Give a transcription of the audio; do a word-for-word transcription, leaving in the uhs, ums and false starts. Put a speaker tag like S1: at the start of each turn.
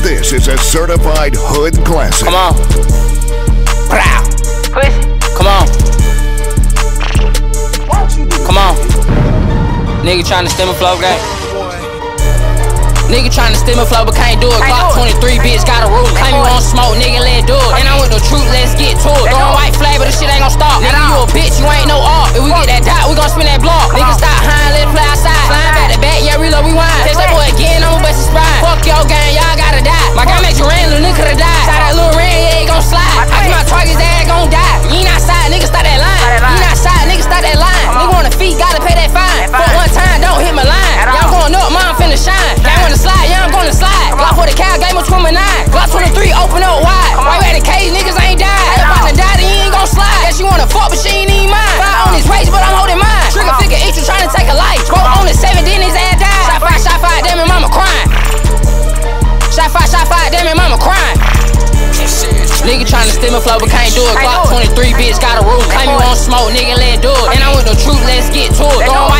S1: This is a certified hood classic.
S2: Come on. Prow. Come on. Come on. Nigga tryna stem a flow game. Nigga tryna stem a flow but can't do it. Glock twenty-three, bitch, got a rule. Claim you won't smoke, nigga, let's do it. And I'm with the truth, let's get to it. Throwing white flag, but the shit ain't gon' stop. Nigga, you a bitch, you ain't no art. If we get that dot, we gon' spin that block. Nigga, stop high, let's play outside. Flying back to back, yeah, reload, rewind. Catch that boy again, I'ma bust his spine. Fuck your gang, y'all gotta die. My guy make you rain, little nigga could've died. Shot that little rain, yeah, he gon' slide. I keep my target, his ass gon' die. You ain't outside, nigga, start that line. You ain't outside, nigga, start that line. Nigga on the feet, gotta pay that fine. Fuck one time, don't hit my line. Y'all going up, mom finna shine. Gang on the slide, yeah, I'm gonna slide. Glock for the cow, game of twenty-nine. Glock twenty-three, open up wide. Right back the cage, niggas ain't died. If I done died, then you ain't gon' slide. Yeah, she wanna fuck, but she ain't even mine. Fire on his page, but I'm holding mine. Trigger figure each, you tryna take a life. Go on the seven, then his ass died. Shot five, shot five, damn it, mama crying. Shot five, shot five, damn it, mama crying. Nigga tryna stem a flow, but can't do it. Glock twenty-three, bitch, got a rule. Claim you won't smoke, nigga, let's do it. And I'm with the truth, let's get to it. Throwing